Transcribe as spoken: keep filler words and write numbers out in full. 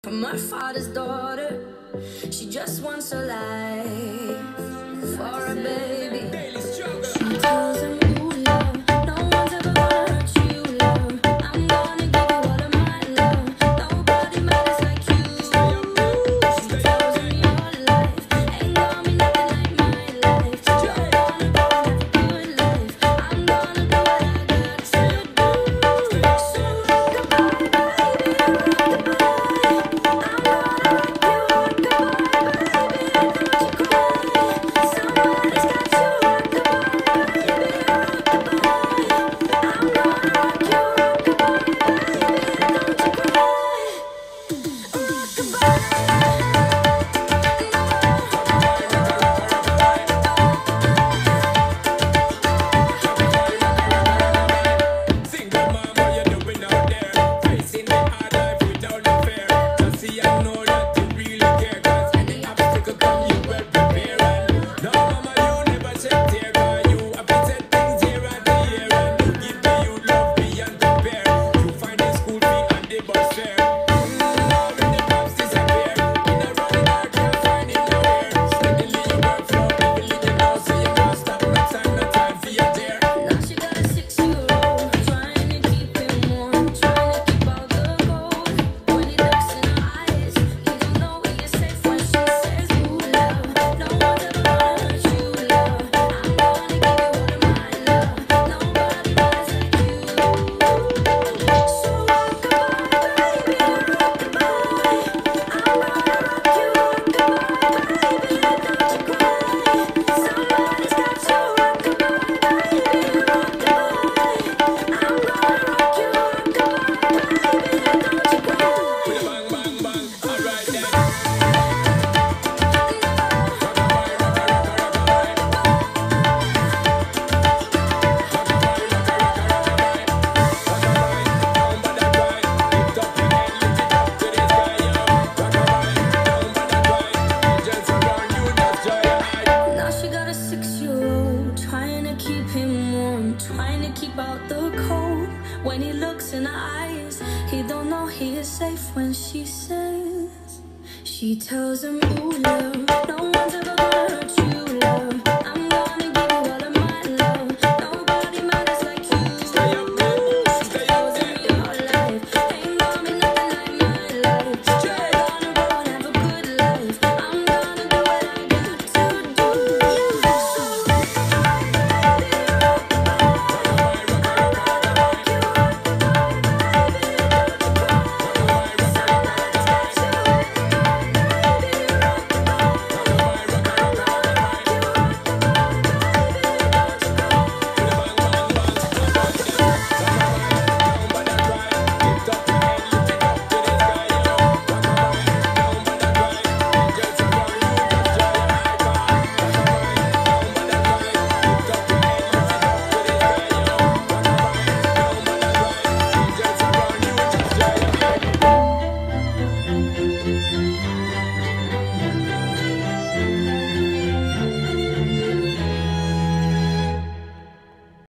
From her father's daughter, she just wants a life for a baby. She tells him, ooh, love, no one's ever gonna hurt you, love. I'm gonna give you all of my love. Nobody matters like you. She tells him your life ain't gonna be nothing like my life. You're gonna go and have a good life. I'm gonna do what I got to do. So goodbye, baby, goodbye. Trying to keep out the cold. When he looks in her eyes, he don't know he is safe when she says, she tells him, ooh, love, no one's ever gonna hurt you.